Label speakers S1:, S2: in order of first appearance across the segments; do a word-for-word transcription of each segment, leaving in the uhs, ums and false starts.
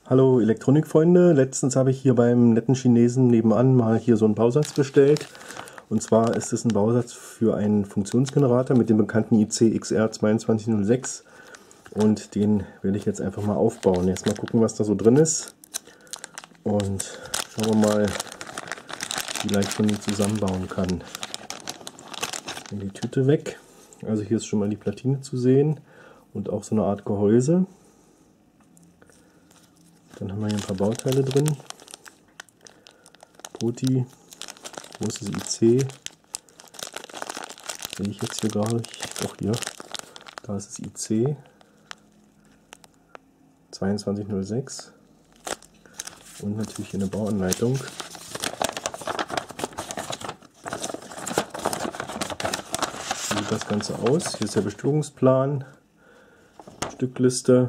S1: Hallo Elektronikfreunde, letztens habe ich hier beim netten Chinesen nebenan mal hier so einen Bausatz bestellt. Und zwar ist es ein Bausatz für einen Funktionsgenerator mit dem bekannten I C X R zwei zwei null sechs. Und den werde ich jetzt einfach mal aufbauen. Jetzt mal gucken, was da so drin ist. Und schauen wir mal, wie leicht man ihn zusammenbauen kann. Die Tüte weg. Also hier ist schon mal die Platine zu sehen und auch so eine Art Gehäuse. Dann haben wir hier ein paar Bauteile drin. Poti, großes I C. Sehe ich jetzt hier gar nicht. Doch hier. Da ist das I C. zwei zwei null sechs. Und natürlich hier eine Bauanleitung. Wie sieht das Ganze aus? Hier ist der Bestückungsplan, Stückliste.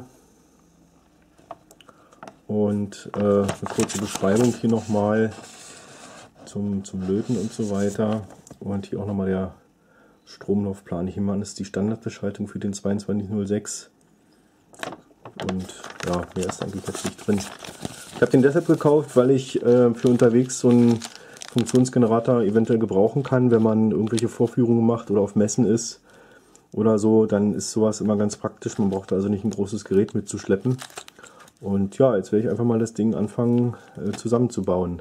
S1: Und äh, eine kurze Beschreibung hier nochmal zum, zum Löten und so weiter. Und hier auch nochmal der Stromlaufplan. Ich nehme an, das ist die Standardbeschaltung für den zwei zwei null sechs. Und ja, mehr ist eigentlich jetzt nicht drin. Ich habe den deshalb gekauft, weil ich äh, für unterwegs so einen Funktionsgenerator eventuell gebrauchen kann, wenn man irgendwelche Vorführungen macht oder auf Messen ist oder so. Dann ist sowas immer ganz praktisch. Man braucht also nicht ein großes Gerät mitzuschleppen. Und ja, jetzt werde ich einfach mal das Ding anfangen äh, zusammenzubauen.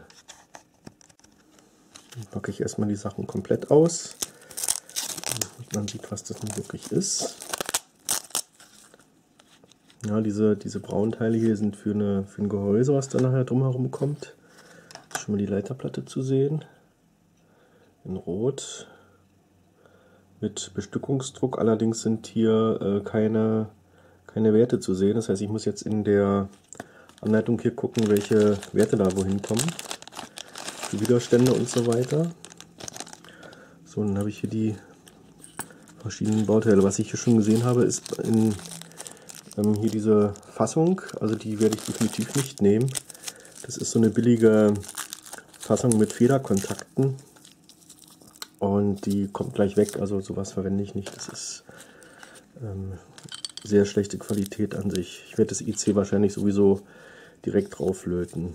S1: Dann packe ich erstmal die Sachen komplett aus, damit man sieht, was das nun wirklich ist. Ja, diese, diese braunen Teile hier sind für, eine, für ein Gehäuse, was da nachher drumherum kommt. Schon mal die Leiterplatte zu sehen. In Rot. Mit Bestückungsdruck, allerdings sind hier äh, keine... keine Werte zu sehen. Das heißt, ich muss jetzt in der Anleitung hier gucken, welche Werte da wohin kommen. Die Widerstände und so weiter. So, dann habe ich hier die verschiedenen Bauteile. Was ich hier schon gesehen habe, ist in, ähm, hier diese Fassung. Also die werde ich definitiv nicht nehmen. Das ist so eine billige Fassung mit Federkontakten. Und die kommt gleich weg. Also sowas verwende ich nicht. Das ist ähm, sehr schlechte Qualität an sich. Ich werde das I C wahrscheinlich sowieso direkt drauf löten.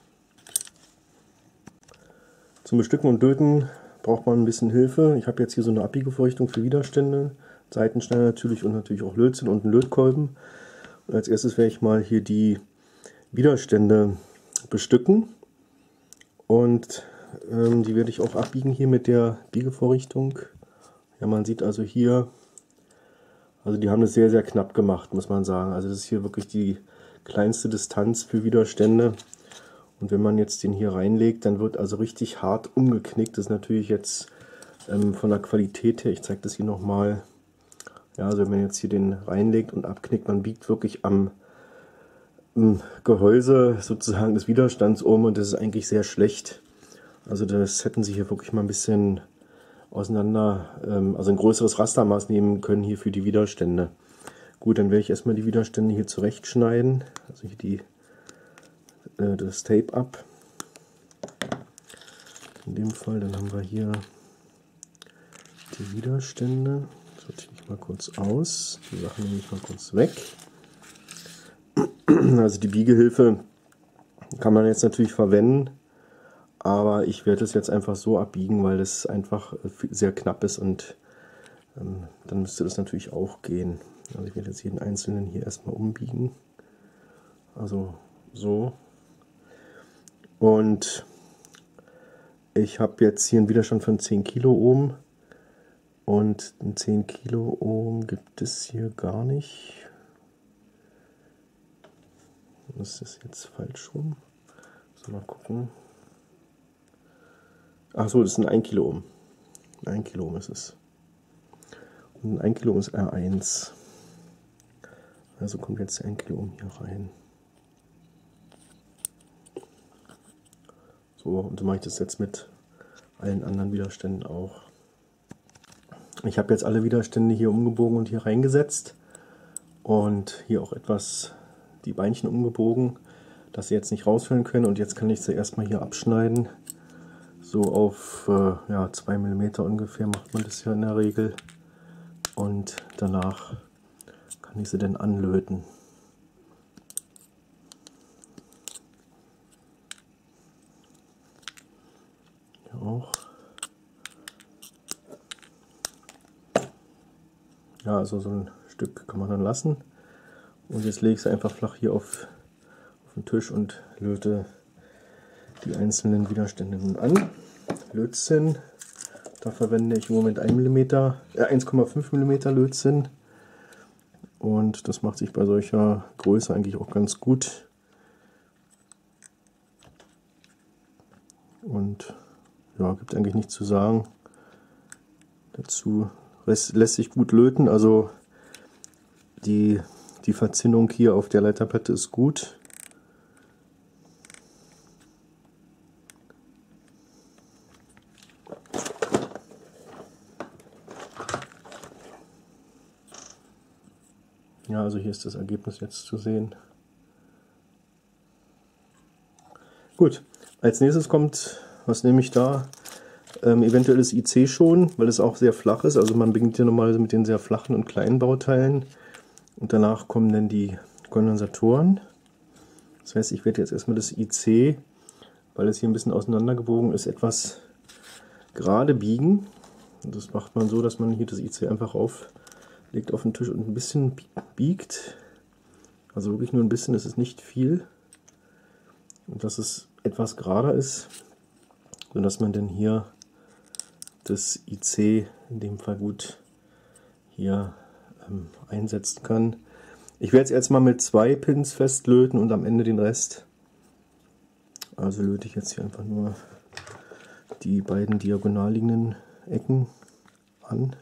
S1: Zum Bestücken und Löten braucht man ein bisschen Hilfe. Ich habe jetzt hier so eine Abbiegefeuchtung für Widerstände, Seitenschneider natürlich und natürlich auch Lötzinn und einen Lötkolben. Und als erstes werde ich mal hier die Widerstände bestücken und ähm, die werde ich auch abbiegen hier mit der Biegevorrichtung. Ja, man sieht also hier, also die haben es sehr, sehr knapp gemacht, muss man sagen. Also das ist hier wirklich die kleinste Distanz für Widerstände. Und wenn man jetzt den hier reinlegt, dann wird also richtig hart umgeknickt. Das ist natürlich jetzt ähm, von der Qualität her, ich zeige das hier nochmal. Ja, also wenn man jetzt hier den reinlegt und abknickt, man biegt wirklich am, am Gehäuse sozusagen des Widerstands um und das ist eigentlich sehr schlecht. Also das hätten sie hier wirklich mal ein bisschen auseinander, also ein größeres Rastermaß nehmen können hier für die Widerstände. Gut, dann werde ich erstmal die Widerstände hier zurechtschneiden, also hier die, äh, das Tape ab. In dem Fall, dann haben wir hier die Widerstände. Sortiere ich mal kurz aus, die Sachen nehme ich mal kurz weg. Also die Biegehilfe kann man jetzt natürlich verwenden. Aber ich werde es jetzt einfach so abbiegen, weil es einfach sehr knapp ist und ähm, dann müsste das natürlich auch gehen. Also ich werde jetzt jeden einzelnen hier erstmal umbiegen. Also so. Und ich habe jetzt hier einen Widerstand von zehn Kiloohm. Und einen zehn Kiloohm gibt es hier gar nicht. Das ist jetzt falsch rum. So, mal gucken. Ach so, das ist ein ein Kiloohm. ein Kiloohm ist es. Und ein ein Kiloohm ist R eins. Also kommt jetzt ein Kiloohm hier rein. So, und so mache ich das jetzt mit allen anderen Widerständen auch. Ich habe jetzt alle Widerstände hier umgebogen und hier reingesetzt. Und hier auch etwas die Beinchen umgebogen, dass sie jetzt nicht rausfallen können. Und jetzt kann ich sie erstmal hier abschneiden. So auf äh, ja, zwei Millimeter ungefähr macht man das ja in der Regel. Und danach kann ich sie dann anlöten. Ja, also so ein Stück kann man dann lassen. Und jetzt lege ich es einfach flach hier auf, auf den Tisch und löte die einzelnen Widerstände nun an. Lötzinn, da verwende ich im Moment ein Millimeter, äh, eins Komma fünf Millimeter Lötzinn. Und das macht sich bei solcher Größe eigentlich auch ganz gut. Und ja, gibt eigentlich nichts zu sagen. Dazu lässt, lässt sich gut löten, also die, die Verzinnung hier auf der Leiterplatte ist gut. Ja, also hier ist das Ergebnis jetzt zu sehen. Gut, als nächstes kommt, was nehme ich da? Ähm, eventuell das I C schon, weil es auch sehr flach ist. Also man beginnt hier normalerweise mit den sehr flachen und kleinen Bauteilen. Und danach kommen dann die Kondensatoren. Das heißt, ich werde jetzt erstmal das I C, weil es hier ein bisschen auseinandergebogen ist, etwas gerade biegen. Und das macht man so, dass man hier das I C einfach auflegt auf den Tisch und ein bisschen biegt. Also wirklich nur ein bisschen, das ist nicht viel. Und dass es etwas gerader ist, sodass man dann hier das I C in dem Fall gut hier ähm, einsetzen kann. Ich werde es jetzt mal mit zwei Pins festlöten und am Ende den Rest. Also löte ich jetzt hier einfach nur die beiden diagonal liegenden Ecken an.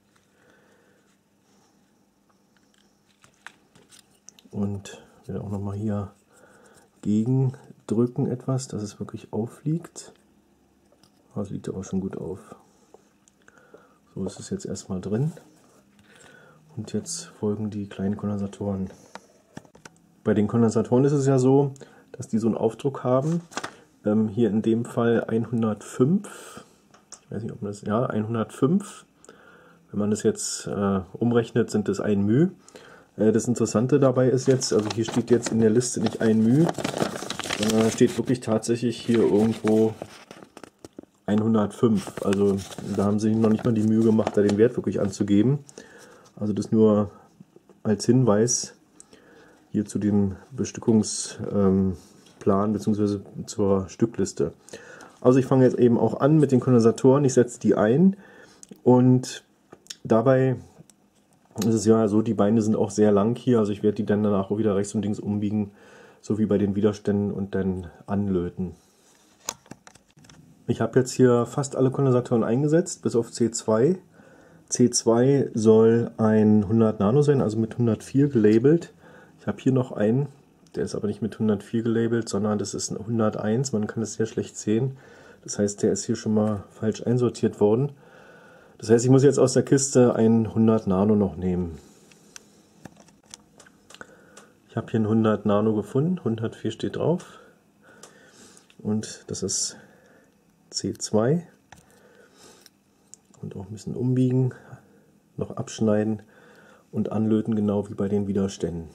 S1: Und werde auch nochmal hier gegen drücken etwas, dass es wirklich aufliegt. Das liegt aber schon gut auf. So ist es jetzt erstmal drin. Und jetzt folgen die kleinen Kondensatoren. Bei den Kondensatoren ist es ja so, dass die so einen Aufdruck haben. Ähm, hier in dem Fall hundertfünf. Ich weiß nicht, ob man das. Ja, hundertfünf. Wenn man das jetzt äh, umrechnet, sind das ein μ. Äh, das Interessante dabei ist jetzt, also hier steht jetzt in der Liste nicht ein μ, sondern da steht wirklich tatsächlich hier irgendwo hundertfünf. Also da haben sie noch nicht mal die Mühe gemacht, da den Wert wirklich anzugeben. Also das nur als Hinweis hier zu dem Bestückungsplan bzw. zur Stückliste. Also ich fange jetzt eben auch an mit den Kondensatoren. Ich setze die ein und dabei ist es ja so, die Beine sind auch sehr lang hier. Also ich werde die dann danach auch wieder rechts und links umbiegen, so wie bei den Widerständen, und dann anlöten. Ich habe jetzt hier fast alle Kondensatoren eingesetzt, bis auf C zwei. C zwei soll ein hundert Nano sein, also mit hundertvier gelabelt. Ich habe hier noch einen, der ist aber nicht mit hundertvier gelabelt, sondern das ist ein hunderteins. Man kann es sehr schlecht sehen. Das heißt, der ist hier schon mal falsch einsortiert worden. Das heißt, ich muss jetzt aus der Kiste einen hundert Nano noch nehmen. Ich habe hier einen hundert Nano gefunden, hundertvier steht drauf. Und das ist C zwei. Und auch ein bisschen umbiegen, noch abschneiden und anlöten, genau wie bei den Widerständen.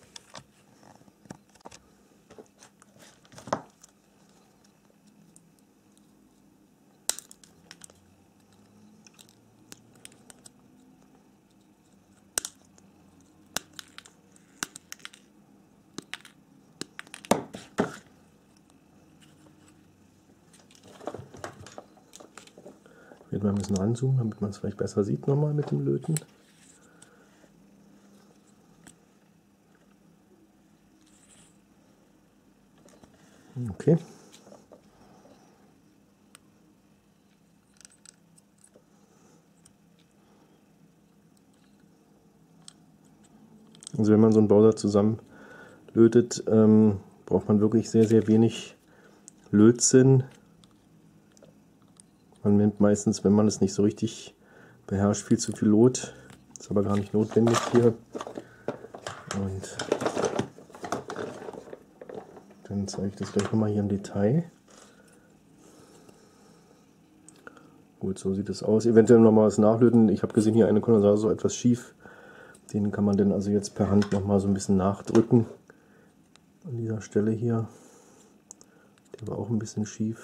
S1: Ich werde mal ein bisschen ranzoomen, damit man es vielleicht besser sieht nochmal mit dem Löten. Okay. Also wenn man so einen Bausatz zusammen lötet, ähm, braucht man wirklich sehr, sehr wenig Lötzinn. Man nimmt meistens, wenn man es nicht so richtig beherrscht, viel zu viel Lot. Ist aber gar nicht notwendig hier. Und dann zeige ich das gleich nochmal hier im Detail. Gut, so sieht es aus. Eventuell nochmal was nachlöten. Ich habe gesehen, hier eine Kondensator so etwas schief. Den kann man dann also jetzt per Hand nochmal so ein bisschen nachdrücken. An dieser Stelle hier. Der war auch ein bisschen schief.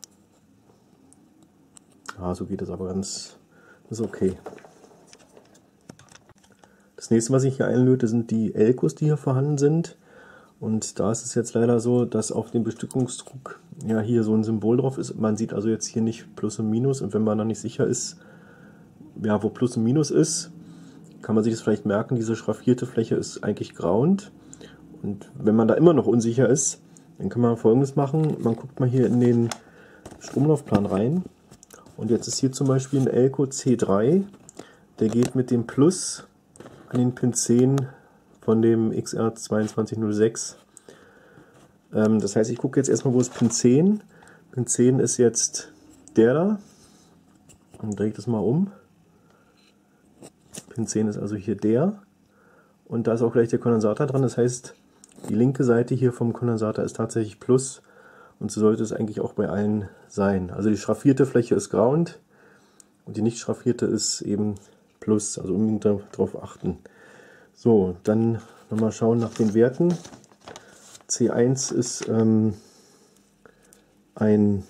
S1: Ja, so geht es aber ganz, ist okay. Das nächste, was ich hier einlöte, sind die Elkos, die hier vorhanden sind. Und da ist es jetzt leider so, dass auf dem Bestückungsdruck ja hier so ein Symbol drauf ist. Man sieht also jetzt hier nicht Plus und Minus, und wenn man dann nicht sicher ist, ja, wo Plus und Minus ist, kann man sich das vielleicht merken, diese schraffierte Fläche ist eigentlich grauend. Und wenn man da immer noch unsicher ist, dann kann man Folgendes machen. Man guckt mal hier in den Stromlaufplan rein. Und jetzt ist hier zum Beispiel ein Elko C drei. Der geht mit dem Plus an den Pin zehn von dem X R zwei zwei null sechs. Ähm, das heißt, ich gucke jetzt erstmal, wo ist Pin zehn. Pin zehn ist jetzt der da. Und drehe ich das mal um. Pin zehn ist also hier der. Und da ist auch gleich der Kondensator dran. Das heißt, die linke Seite hier vom Kondensator ist tatsächlich Plus. Und so sollte es eigentlich auch bei allen sein. Also die schraffierte Fläche ist Ground und die nicht schraffierte ist eben Plus. Also unbedingt darauf achten. So, dann nochmal schauen nach den Werten. C eins ist ähm, ein,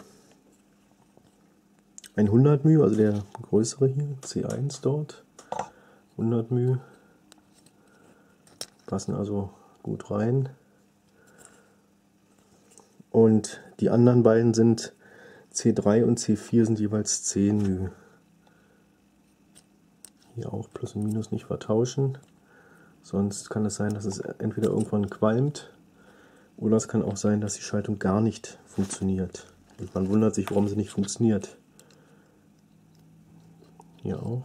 S1: ein hundert μ, also der größere hier, C eins dort. hundert μ. Passen also gut rein. Und die anderen beiden sind C drei und C vier, sind jeweils zehn μ. Hier auch Plus und Minus nicht vertauschen. Sonst kann es sein, dass es entweder irgendwann qualmt oder es kann auch sein, dass die Schaltung gar nicht funktioniert. Und man wundert sich, warum sie nicht funktioniert. Hier auch.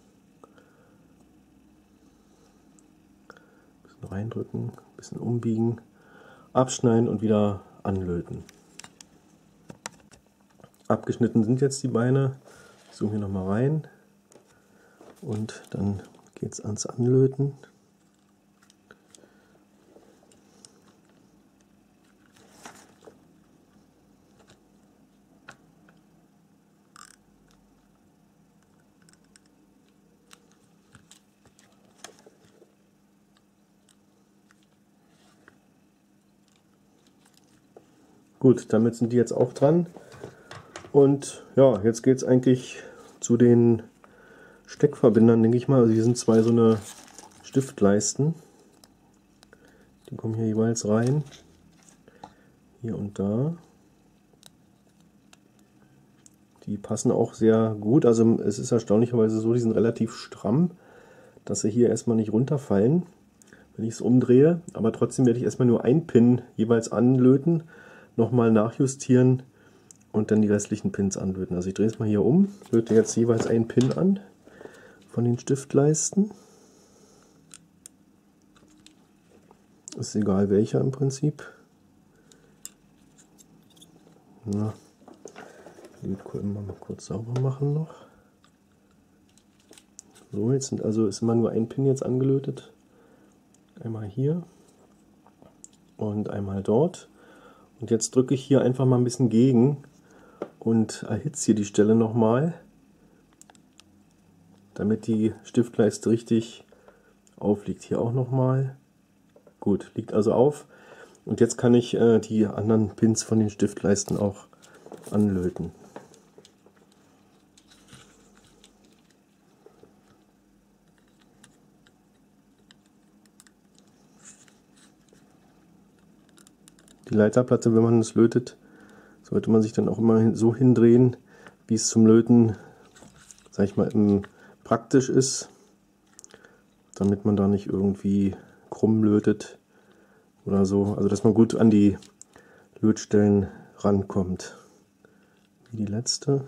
S1: Ein bisschen reindrücken, ein bisschen umbiegen, abschneiden und wieder anlöten. Abgeschnitten sind jetzt die Beine. Ich zoome hier nochmal rein und dann geht es ans Anlöten. Gut, damit sind die jetzt auch dran. Und ja, jetzt geht es eigentlich zu den Steckverbindern, denke ich mal. Also hier sind zwei so eine Stiftleisten. Die kommen hier jeweils rein. Hier und da. Die passen auch sehr gut. Also es ist erstaunlicherweise so, die sind relativ stramm, dass sie hier erstmal nicht runterfallen, wenn ich es umdrehe. Aber trotzdem werde ich erstmal nur ein Pin jeweils anlöten, nochmal nachjustieren und dann die restlichen Pins anlöten. Also ich drehe es mal hier um, löte jetzt jeweils einen Pin an von den Stiftleisten. Ist egal welcher im Prinzip. Na, Lötkolben mal kurz sauber machen noch. So, jetzt sind also ist immer nur ein Pin jetzt angelötet. Einmal hier und einmal dort. Und jetzt drücke ich hier einfach mal ein bisschen gegen und erhitze hier die Stelle nochmal, damit die Stiftleiste richtig aufliegt. Hier auch nochmal. Gut, liegt also auf. Und jetzt kann ich äh, die anderen Pins von den Stiftleisten auch anlöten. Die Leiterplatte, wenn man es lötet, sollte man sich dann auch immer so hindrehen, wie es zum Löten, sag ich mal, praktisch ist, damit man da nicht irgendwie krumm lötet oder so. Also dass man gut an die Lötstellen rankommt. Wie die letzte.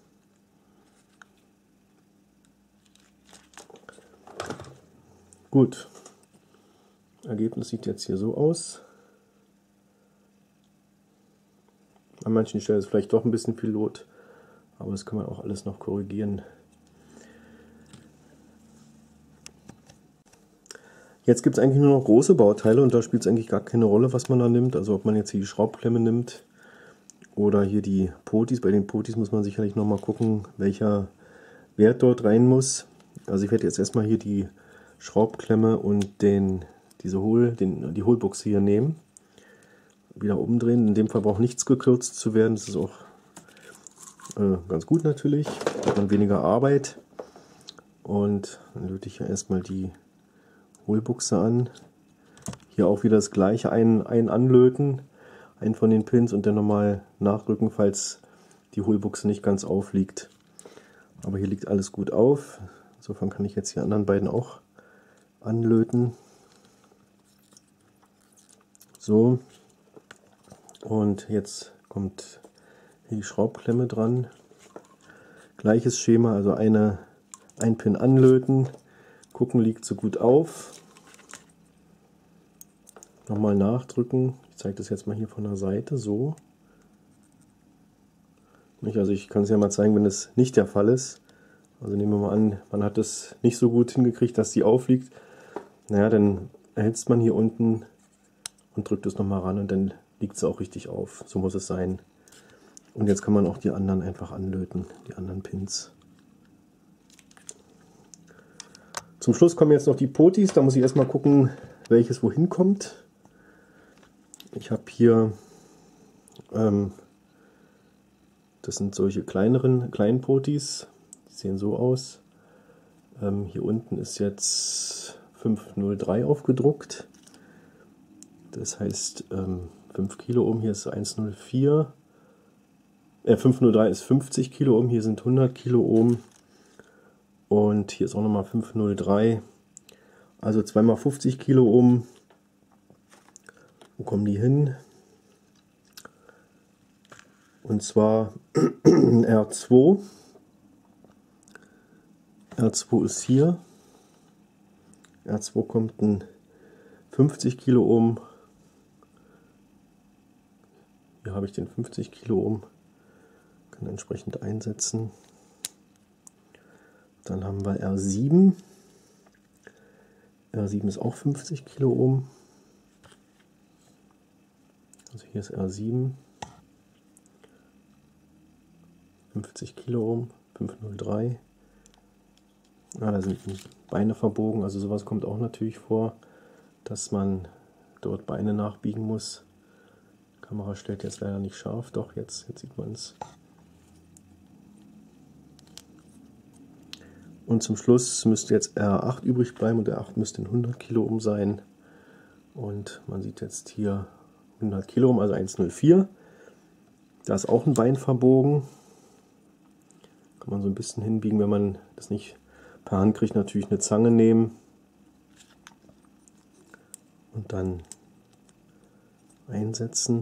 S1: Gut. Ergebnis sieht jetzt hier so aus. An manchen Stellen ist vielleicht doch ein bisschen viel Lot, aber das kann man auch alles noch korrigieren. Jetzt gibt es eigentlich nur noch große Bauteile und da spielt es eigentlich gar keine Rolle, was man da nimmt. Also ob man jetzt hier die Schraubklemme nimmt oder hier die Potis. Bei den Potis muss man sicherlich noch mal gucken, welcher Wert dort rein muss. Also ich werde jetzt erstmal hier die Schraubklemme und den, diese Hohl, den, die Hohlbuchse hier nehmen. Wieder umdrehen. In dem Fall braucht nichts gekürzt zu werden. Das ist auch äh, ganz gut natürlich. Da hat man weniger Arbeit. Und dann löte ich ja erstmal die Hohlbuchse an. Hier auch wieder das gleiche, ein, ein anlöten, einen von den Pins und dann nochmal nachrücken, falls die Hohlbuchse nicht ganz aufliegt. Aber hier liegt alles gut auf. Insofern kann ich jetzt die anderen beiden auch anlöten. So. Und jetzt kommt hier die Schraubklemme dran. Gleiches Schema, also eine, ein Pin anlöten, gucken, liegt so gut auf. Nochmal nachdrücken. Ich zeige das jetzt mal hier von der Seite, so. Also ich kann es ja mal zeigen, wenn es nicht der Fall ist. Also nehmen wir mal an, man hat es nicht so gut hingekriegt, dass die aufliegt. Naja, dann erhitzt man hier unten und drückt es nochmal ran und dann liegt es auch richtig auf. So muss es sein. Und jetzt kann man auch die anderen einfach anlöten, die anderen Pins. Zum Schluss kommen jetzt noch die Potis. Da muss ich erstmal gucken, welches wohin kommt. Ich habe hier, ähm, das sind solche kleineren, kleinen Potis. Die sehen so aus. Ähm, hier unten ist jetzt fünf null drei aufgedruckt. Das heißt ähm, fünf Kilo Ohm, hier ist eins null vier. Äh, fünf null drei ist fünfzig Kilo Ohm, hier sind hundert Kilo Ohm. Und hier ist auch nochmal fünf null drei. Also zwei mal fünfzig Kilo Ohm. Wo kommen die hin? Und zwar R zwei. R zwei ist hier. R zwei kommt ein fünfzig Kilo Ohm. Hier habe ich den fünfzig Kilo Ohm. Kann entsprechend einsetzen. Dann haben wir R sieben. R sieben ist auch fünfzig Kilo Ohm. Also hier ist R sieben. fünfzig Kilo Ohm. fünf null drei. Ah, da sind die Beine verbogen. Also sowas kommt auch natürlich vor, dass man dort Beine nachbiegen muss. Die Kamera stellt jetzt leider nicht scharf. Doch, jetzt, jetzt sieht man es. Und zum Schluss müsste jetzt R acht übrig bleiben und R acht müsste in hundert Kilo Ohm sein. Und man sieht jetzt hier hundert Kilo Ohm, also eins null vier. Da ist auch ein Bein verbogen. Kann man so ein bisschen hinbiegen, wenn man das nicht per Hand kriegt, natürlich eine Zange nehmen. Und dann einsetzen.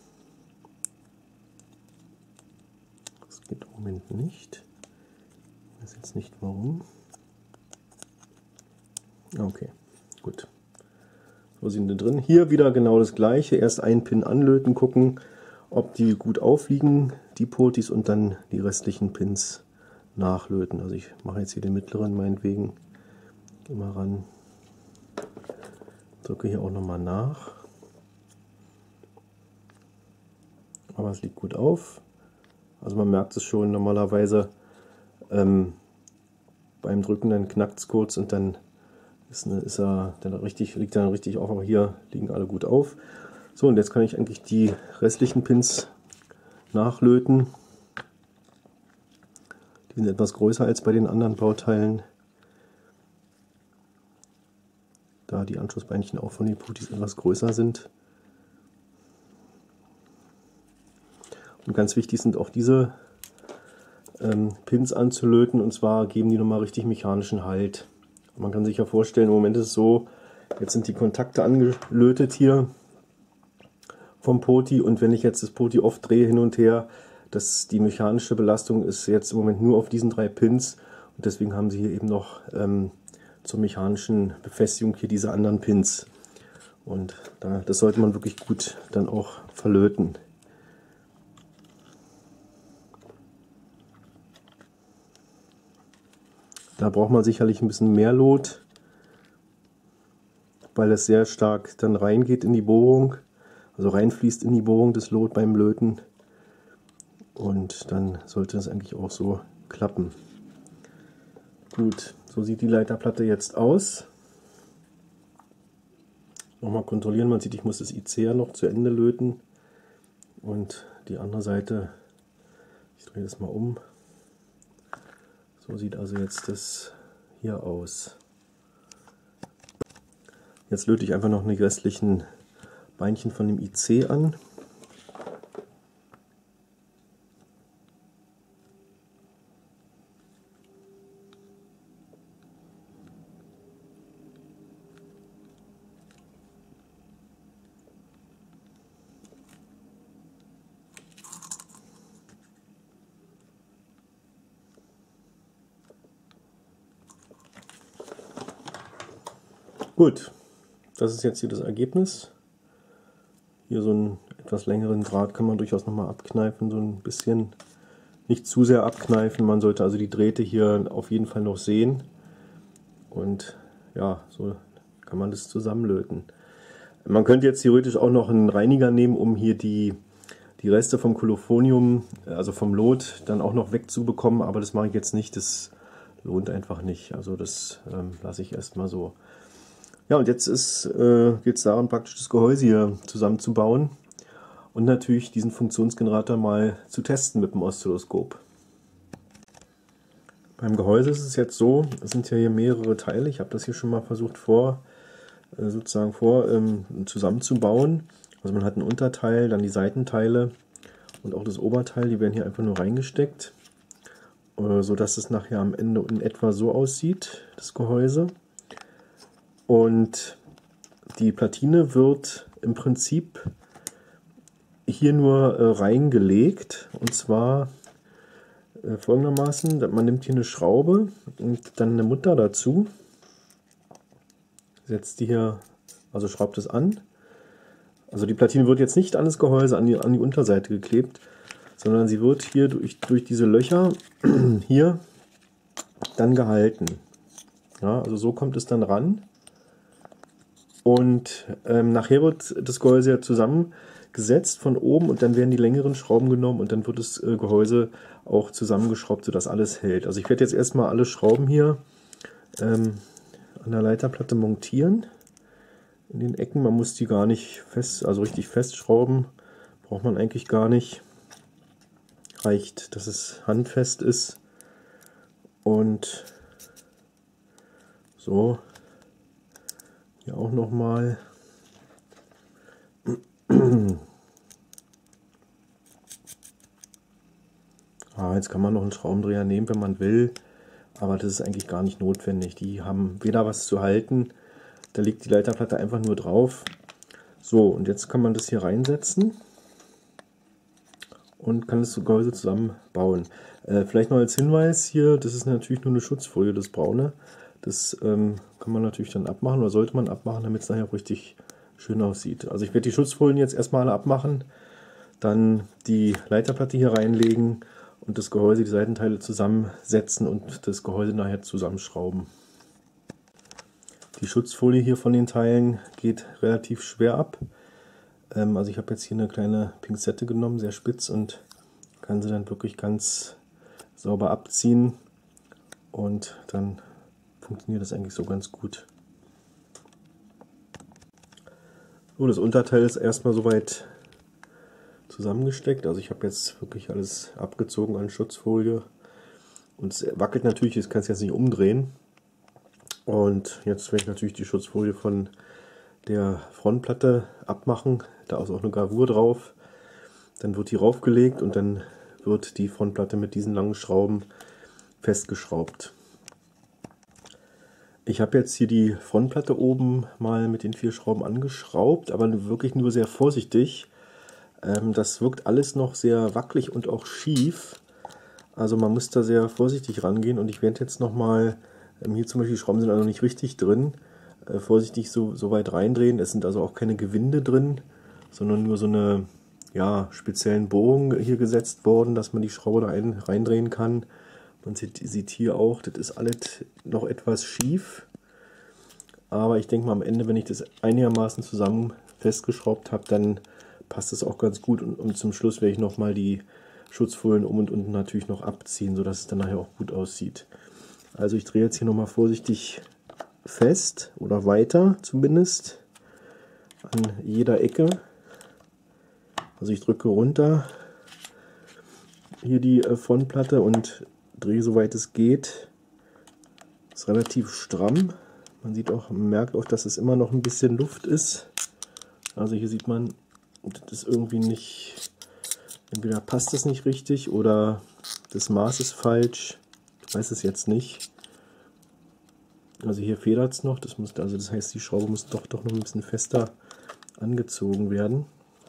S1: Das geht im Moment nicht. Ich weiß jetzt nicht warum. Okay, gut. So sind die drin. Hier wieder genau das gleiche. Erst einen Pin anlöten, gucken, ob die gut aufliegen, die Potis, und dann die restlichen Pins nachlöten. Also ich mache jetzt hier den mittleren meinetwegen. Gehe mal ran. Drücke hier auch nochmal nach. Aber es liegt gut auf. Also man merkt es schon normalerweise. Ähm, beim Drücken dann knackt es kurz und dann ist, eine, ist er dann richtig, liegt er dann richtig auf, aber hier liegen alle gut auf. So, und jetzt kann ich eigentlich die restlichen Pins nachlöten. Die sind etwas größer als bei den anderen Bauteilen, da die Anschlussbeinchen auch von den Potis etwas größer sind. Und ganz wichtig sind auch diese ähm, Pins anzulöten, und zwar geben die nochmal richtig mechanischen Halt. Man kann sich ja vorstellen, im Moment ist es so, jetzt sind die Kontakte angelötet hier vom Poti, und wenn ich jetzt das Poti oft drehe hin und her, das, die mechanische Belastung ist jetzt im Moment nur auf diesen drei Pins, und deswegen haben sie hier eben noch ähm, zur mechanischen Befestigung hier diese anderen Pins. Und da, das sollte man wirklich gut dann auch verlöten. Da braucht man sicherlich ein bisschen mehr Lot, weil es sehr stark dann reingeht in die Bohrung, also reinfließt in die Bohrung des Lot beim Löten. Und dann sollte es eigentlich auch so klappen. Gut, so sieht die Leiterplatte jetzt aus. Nochmal kontrollieren, man sieht, ich muss das I C ja noch zu Ende löten. Und die andere Seite, ich drehe das mal um. So sieht also jetzt das hier aus. Jetzt löte ich einfach noch die restlichen Beinchen von dem I C an. Gut, das ist jetzt hier das Ergebnis. Hier so einen etwas längeren Draht kann man durchaus nochmal abkneifen, so ein bisschen, nicht zu sehr abkneifen. Man sollte also die Drähte hier auf jeden Fall noch sehen. Und ja, so kann man das zusammenlöten. Man könnte jetzt theoretisch auch noch einen Reiniger nehmen, um hier die, die Reste vom Kolophonium, also vom Lot, dann auch noch wegzubekommen, aber das mache ich jetzt nicht, das lohnt einfach nicht. Also das ähm, lasse ich erstmal so. Ja, und jetzt äh, geht es darum, praktisch das Gehäuse hier zusammenzubauen und natürlich diesen Funktionsgenerator mal zu testen mit dem Oszilloskop. Beim Gehäuse ist es jetzt so, es sind ja hier mehrere Teile. Ich habe das hier schon mal versucht vor, äh, sozusagen vor ähm, zusammenzubauen. Also man hat ein Unterteil, dann die Seitenteile und auch das Oberteil, die werden hier einfach nur reingesteckt, äh, sodass es nachher am Ende in etwa so aussieht, das Gehäuse. Und die Platine wird im Prinzip hier nur äh, reingelegt, und zwar äh, folgendermaßen: Man nimmt hier eine Schraube und dann eine Mutter dazu, setzt die hier, also schraubt es an. Also die Platine wird jetzt nicht an das Gehäuse, an die, an die Unterseite geklebt, sondern sie wird hier durch, durch diese Löcher hier dann gehalten. Ja, also so kommt es dann ran. Und ähm, nachher wird das Gehäuse ja zusammengesetzt von oben und dann werden die längeren Schrauben genommen und dann wird das äh, Gehäuse auch zusammengeschraubt, sodass alles hält. Also ich werde jetzt erstmal alle Schrauben hier ähm, an der Leiterplatte montieren. In den Ecken, man muss die gar nicht fest, also richtig festschrauben, braucht man eigentlich gar nicht. Reicht, dass es handfest ist. Und so. Hier auch nochmal. Ah, jetzt kann man noch einen Schraubendreher nehmen, wenn man will, aber das ist eigentlich gar nicht notwendig. Die haben weder was zu halten, da liegt die Leiterplatte einfach nur drauf. So, und jetzt kann man das hier reinsetzen und kann das Gehäuse zusammenbauen. Äh, vielleicht noch als Hinweis hier, das ist natürlich nur eine Schutzfolie, das Braune. Das ähm, kann man natürlich dann abmachen oder sollte man abmachen, damit es nachher auch richtig schön aussieht. Also ich werde die Schutzfolien jetzt erstmal alle abmachen, dann die Leiterplatte hier reinlegen und das Gehäuse, die Seitenteile zusammensetzen und das Gehäuse nachher zusammenschrauben. Die Schutzfolie hier von den Teilen geht relativ schwer ab. Ähm, also ich habe jetzt hier eine kleine Pinzette genommen, sehr spitz, und kann sie dann wirklich ganz sauber abziehen und dann funktioniert das eigentlich so ganz gut. So, das Unterteil ist erstmal soweit zusammengesteckt. Also ich habe jetzt wirklich alles abgezogen an Schutzfolie. Und es wackelt natürlich, ich kann es jetzt nicht umdrehen. Und jetzt werde ich natürlich die Schutzfolie von der Frontplatte abmachen. Da ist auch eine Gravur drauf. Dann wird die raufgelegt und dann wird die Frontplatte mit diesen langen Schrauben festgeschraubt. Ich habe jetzt hier die Frontplatte oben mal mit den vier Schrauben angeschraubt, aber wirklich nur sehr vorsichtig. Ähm, das wirkt alles noch sehr wackelig und auch schief. Also man muss da sehr vorsichtig rangehen, und ich werde jetzt nochmal, ähm, hier zum Beispiel die Schrauben sind also nicht richtig drin, äh, vorsichtig so, so weit reindrehen. Es sind also auch keine Gewinde drin, sondern nur so eine, ja, speziellen Bohrungen hier gesetzt worden, dass man die Schraube da ein, reindrehen kann. Man sieht, sieht hier auch, das ist alles noch etwas schief. Aber ich denke mal, am Ende, wenn ich das einigermaßen zusammen festgeschraubt habe, dann passt es auch ganz gut. Und, und zum Schluss werde ich nochmal die Schutzfolien um und unten natürlich noch abziehen, sodass es dann nachher auch gut aussieht. Also ich drehe jetzt hier nochmal vorsichtig fest oder weiter zumindest an jeder Ecke. Also ich drücke runter hier die Frontplatte und drehe, soweit es geht. Ist relativ stramm. Man sieht auch, man merkt auch, dass es immer noch ein bisschen Luft ist. Also hier sieht man, das ist irgendwie nicht, entweder passt es nicht richtig oder das Maß ist falsch. Ich weiß es jetzt nicht. Also hier federt es noch, das muss, also das heißt, die Schraube muss doch, doch noch ein bisschen fester angezogen werden.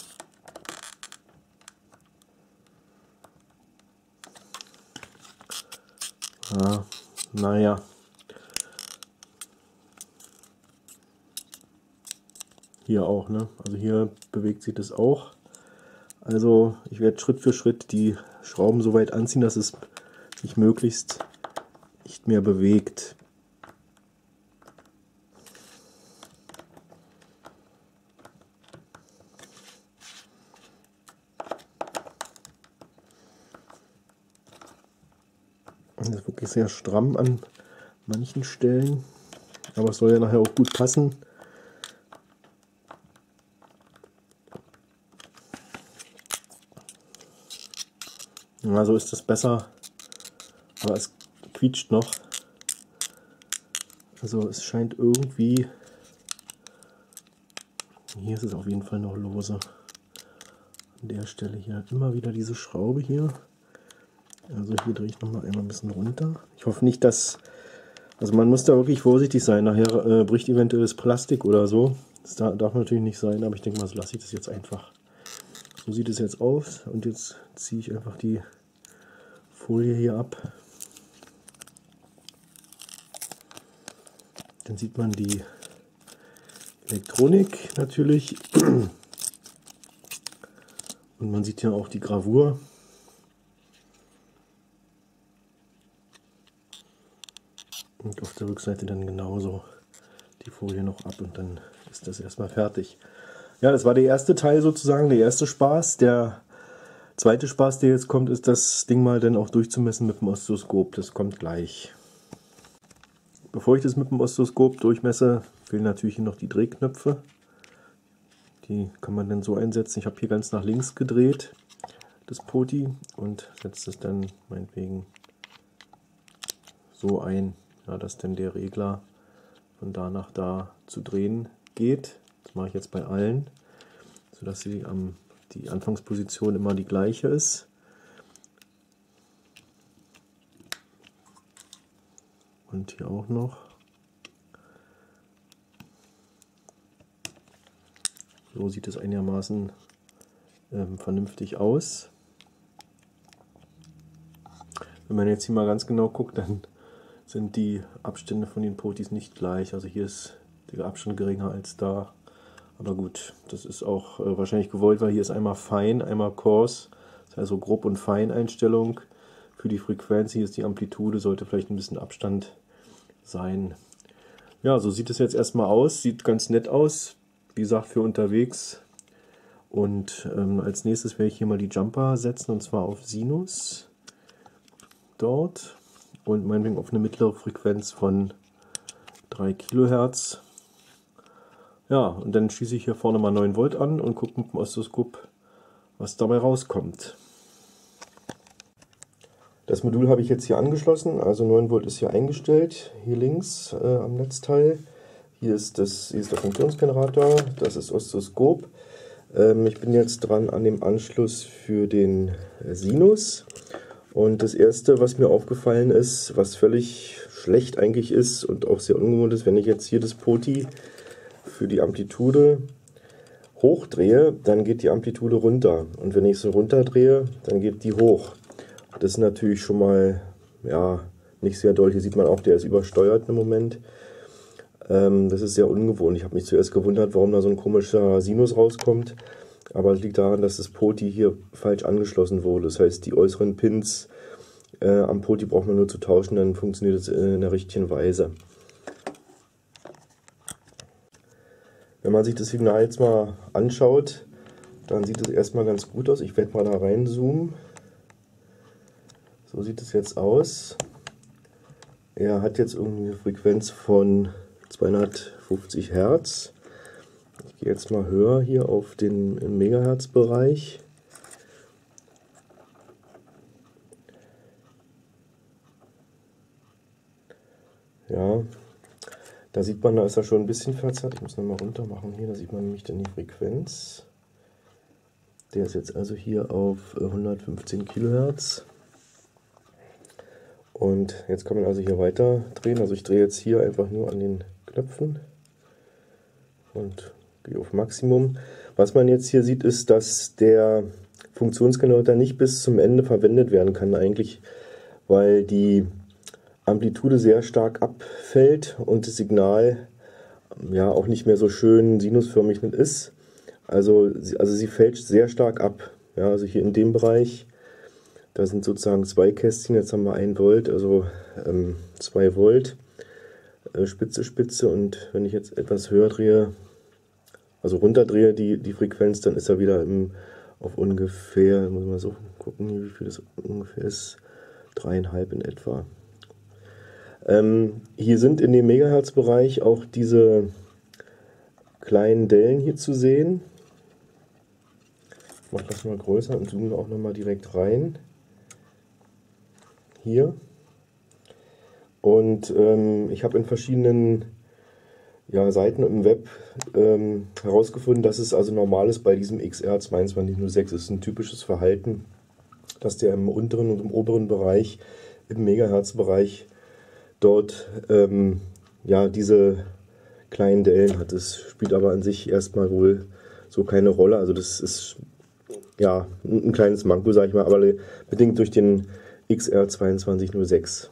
S1: Ah, naja. Hier auch, ne? Also hier bewegt sich das auch. Also ich werde Schritt für Schritt die Schrauben so weit anziehen, dass es sich möglichst nicht mehr bewegt. Das ist wirklich sehr stramm an manchen Stellen, aber es soll ja nachher auch gut passen. Ja, so ist es besser, aber es quietscht noch. Also es scheint irgendwie, hier ist es auf jeden Fall noch lose. An der Stelle hier immer wieder diese Schraube hier. Also hier drehe ich noch mal einmal ein bisschen runter. Ich hoffe nicht, dass, also man muss da wirklich vorsichtig sein. Nachher äh, bricht eventuell das Plastik oder so. Das darf natürlich nicht sein, aber ich denke mal, so lasse ich das jetzt einfach. So sieht es jetzt aus und jetzt ziehe ich einfach die Folie hier ab. Dann sieht man die Elektronik natürlich und man sieht ja auch die Gravur. Und auf der Rückseite dann genauso die Folie noch ab und dann ist das erstmal fertig. Ja, das war der erste Teil sozusagen, der erste Spaß. Der zweite Spaß, der jetzt kommt, ist das Ding mal dann auch durchzumessen mit dem Oszilloskop. Das kommt gleich. Bevor ich das mit dem Oszilloskop durchmesse, fehlen natürlich hier noch die Drehknöpfe. Die kann man dann so einsetzen. Ich habe hier ganz nach links gedreht, das Poti, und setze es dann meinetwegen so ein, ja, dass dann der Regler von da nach da zu drehen geht. Das mache ich jetzt bei allen, sodass sie, ähm, die Anfangsposition immer die gleiche ist. Und hier auch noch. So sieht es einigermaßen ähm, vernünftig aus. Wenn man jetzt hier mal ganz genau guckt, dann sind die Abstände von den Potis nicht gleich. Also hier ist der Abstand geringer als da. Aber gut, das ist auch äh, wahrscheinlich gewollt, weil hier ist einmal fein, einmal coarse. Das heißt also grob und fein Einstellung. Für die Frequenz, hier ist die Amplitude, sollte vielleicht ein bisschen Abstand sein. Ja, so sieht es jetzt erstmal aus. Sieht ganz nett aus. Wie gesagt, für unterwegs. Und ähm, als nächstes werde ich hier mal die Jumper setzen, und zwar auf Sinus. Dort. Und meinetwegen auf eine mittlere Frequenz von drei Kilohertz. Ja, und dann schließe ich hier vorne mal neun Volt an und gucke mit dem Oszilloskop, was dabei rauskommt. Das Modul habe ich jetzt hier angeschlossen, also neun Volt ist hier eingestellt, hier links äh, am Netzteil. Hier ist, das, hier ist der Funktionsgenerator, das ist Oszilloskop. Ähm, ich bin jetzt dran an dem Anschluss für den Sinus. Und das erste, was mir aufgefallen ist, was völlig schlecht eigentlich ist und auch sehr ungewohnt ist, wenn ich jetzt hier das Poti für die Amplitude hochdrehe, dann geht die Amplitude runter. Und wenn ich sie runterdrehe, dann geht die hoch. Das ist natürlich schon mal, ja, nicht sehr doll. Hier sieht man auch, der ist übersteuert im Moment. Ähm, das ist sehr ungewohnt. Ich habe mich zuerst gewundert, warum da so ein komischer Sinus rauskommt. Aber es liegt daran, dass das Poti hier falsch angeschlossen wurde. Das heißt, die äußeren Pins äh, am Poti braucht man nur zu tauschen, dann funktioniert es in der richtigen Weise. Wenn man sich das Signal jetzt mal anschaut, dann sieht es erstmal ganz gut aus. Ich werde mal da reinzoomen. So sieht es jetzt aus. Er hat jetzt irgendwie eine Frequenz von zweihundertfünfzig Hertz. Ich gehe jetzt mal höher hier auf den Megahertz-Bereich. Ja, Da sieht man, da ist er schon ein bisschen verzerrt. Ich muss nochmal runter machen hier, da sieht man nämlich dann die Frequenz. Der ist jetzt also hier auf hundertfünfzehn Kilohertz. Und jetzt kann man also hier weiter drehen. Also ich drehe jetzt hier einfach nur an den Knöpfen und gehe auf Maximum. Was man jetzt hier sieht, ist, dass der Funktionsgenerator nicht bis zum Ende verwendet werden kann eigentlich, weil die Amplitude sehr stark abfällt und das Signal ja auch nicht mehr so schön sinusförmig ist. Also, also sie fällt sehr stark ab. Ja, also hier in dem Bereich, da sind sozusagen zwei Kästchen, jetzt haben wir ein Volt, also ähm, zwei Volt, äh, Spitze, Spitze, und wenn ich jetzt etwas höher drehe, also runterdrehe die, die Frequenz, dann ist er wieder im, auf ungefähr, muss man so gucken, wie viel das ungefähr ist, dreieinhalb in etwa. Ähm, hier sind in dem Megahertz-Bereich auch diese kleinen Dellen hier zu sehen. Ich mache das mal größer und zoome auch nochmal direkt rein. Hier. Und ähm, ich habe in verschiedenen ja, Seiten im Web ähm, herausgefunden, dass es also normal ist bei diesem X R zwei zwei null sechs. Es ist ein typisches Verhalten, dass der im unteren und im oberen Bereich, im Megahertz-Bereich, dort ähm, ja, diese kleinen Dellen hat. Das spielt aber an sich erstmal wohl so keine Rolle. Also das ist ja ein kleines Manko, sage ich mal, aber bedingt durch den X R zwei zwei null sechs.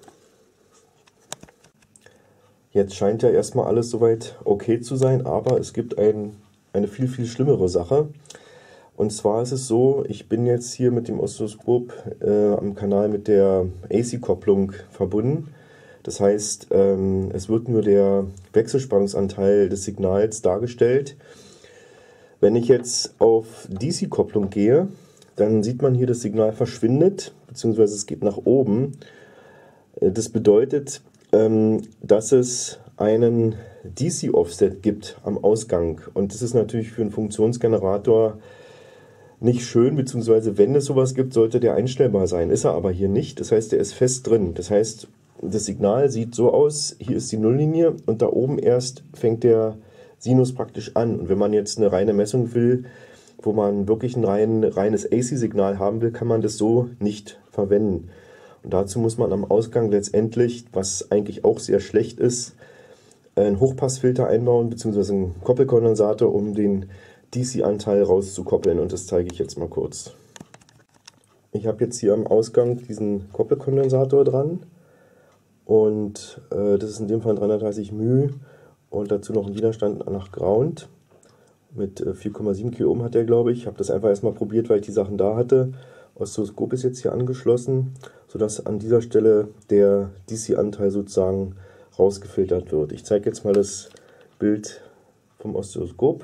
S1: Jetzt scheint ja erstmal alles soweit okay zu sein, aber es gibt ein, eine viel, viel schlimmere Sache. Und zwar ist es so, ich bin jetzt hier mit dem Oszilloskop äh, am Kanal mit der A C-Kopplung verbunden. Das heißt, ähm, es wird nur der Wechselspannungsanteil des Signals dargestellt. Wenn ich jetzt auf D C-Kopplung gehe, dann sieht man hier, das Signal verschwindet, beziehungsweise es geht nach oben. Das bedeutet, ähm, dass es einen D C-Offset gibt am Ausgang. Und das ist natürlich für einen Funktionsgenerator nicht schön, beziehungsweise wenn es sowas gibt, sollte der einstellbar sein. Ist er aber hier nicht, das heißt, der ist fest drin. Das heißt, das Signal sieht so aus, hier ist die Nulllinie und da oben erst fängt der Sinus praktisch an. Und wenn man jetzt eine reine Messung will, wo man wirklich ein rein, reines A C-Signal haben will, kann man das so nicht verwenden. Und dazu muss man am Ausgang letztendlich, was eigentlich auch sehr schlecht ist, einen Hochpassfilter einbauen, beziehungsweise einen Koppelkondensator, um den D C-Anteil rauszukoppeln. Und das zeige ich jetzt mal kurz. Ich habe jetzt hier am Ausgang diesen Koppelkondensator dran. Und äh, das ist in dem Fall dreihundertdreißig μ und dazu noch ein Widerstand nach Ground. Mit äh, vier Komma sieben Kiloohm hat der, glaube ich. Ich habe das einfach erstmal probiert, weil ich die Sachen da hatte. Oszilloskop ist jetzt hier angeschlossen, sodass an dieser Stelle der D C-Anteil sozusagen rausgefiltert wird. Ich zeige jetzt mal das Bild vom Oszilloskop.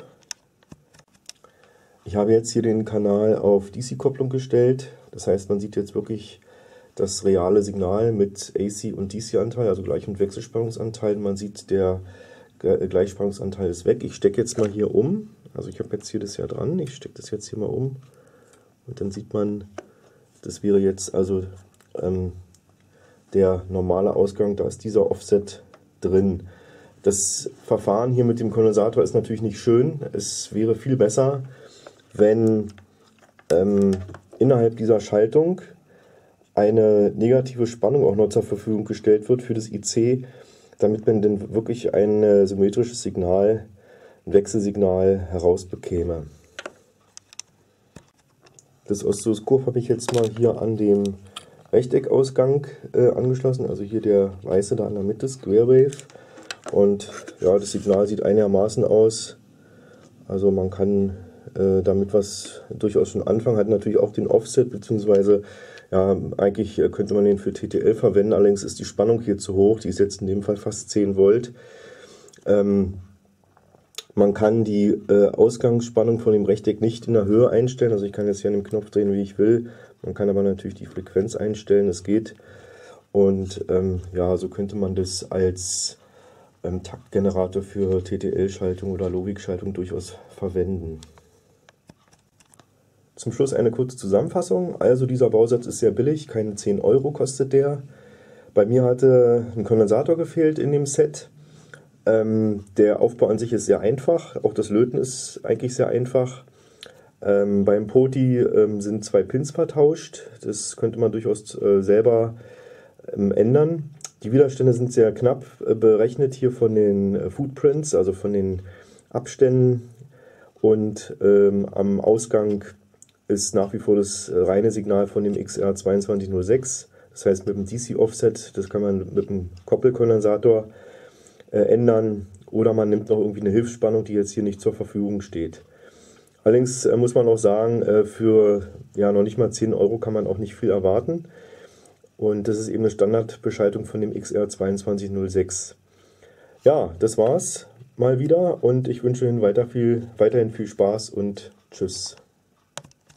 S1: Ich habe jetzt hier den Kanal auf D C-Kopplung gestellt. Das heißt, man sieht jetzt wirklich das reale Signal mit A C- und D C-Anteil, also Gleich- und Wechselspannungsanteil. Man sieht, der Gleichspannungsanteil ist weg. Ich stecke jetzt mal hier um. Also ich habe jetzt hier das ja dran. Ich stecke das jetzt hier mal um. Und dann sieht man, das wäre jetzt also ähm, der normale Ausgang. Da ist dieser Offset drin. Das Verfahren hier mit dem Kondensator ist natürlich nicht schön. Es wäre viel besser, wenn ähm, innerhalb dieser Schaltung eine negative Spannung auch noch zur Verfügung gestellt wird für das I C, damit man dann wirklich ein symmetrisches Signal, ein Wechselsignal herausbekäme. Das Oszilloskop habe ich jetzt mal hier an dem Rechteckausgang äh, angeschlossen, also hier der weiße da in der Mitte, Square Wave. Und ja, das Signal sieht einigermaßen aus, also man kann äh, damit was durchaus schon anfangen, hat natürlich auch den Offset, beziehungsweise ja, eigentlich könnte man den für T T L verwenden, allerdings ist die Spannung hier zu hoch, die ist jetzt in dem Fall fast zehn Volt. Ähm, man kann die äh, Ausgangsspannung von dem Rechteck nicht in der Höhe einstellen, also ich kann jetzt hier an dem Knopf drehen, wie ich will. Man kann aber natürlich die Frequenz einstellen, das geht. Und ähm, ja, so könnte man das als ähm, Taktgenerator für T T L-Schaltung oder Logikschaltung durchaus verwenden. Zum Schluss eine kurze Zusammenfassung. Also dieser Bausatz ist sehr billig, keine zehn Euro kostet der. Bei mir hatte ein Kondensator gefehlt in dem Set. Ähm, der Aufbau an sich ist sehr einfach, auch das Löten ist eigentlich sehr einfach. Ähm, beim Poti ähm, sind zwei Pins vertauscht, das könnte man durchaus äh, selber ähm, ändern. Die Widerstände sind sehr knapp äh, berechnet hier von den äh, Footprints, also von den Abständen, und ähm, am Ausgang ist nach wie vor das äh, reine Signal von dem X R zwei zwei null sechs, das heißt mit dem D C-Offset, das kann man mit dem Koppelkondensator äh, ändern, oder man nimmt noch irgendwie eine Hilfsspannung, die jetzt hier nicht zur Verfügung steht. Allerdings äh, muss man auch sagen, äh, für ja, noch nicht mal zehn Euro kann man auch nicht viel erwarten. Und das ist eben eine Standardbeschaltung von dem X R zwei zwei null sechs. Ja, das war's mal wieder und ich wünsche Ihnen weiter viel, weiterhin viel Spaß und tschüss.